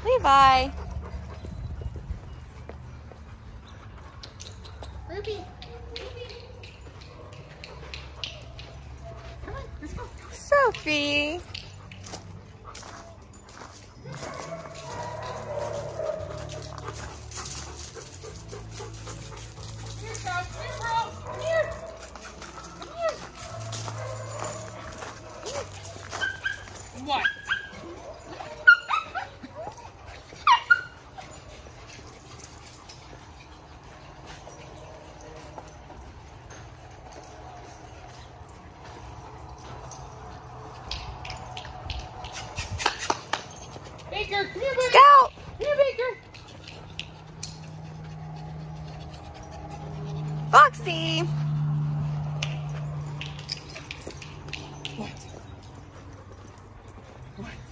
Levi. Ruby. Come on, let's go. Sophie. What? Baker, come here, buddy. Scout. Come here, Baker. Foxy. What? What?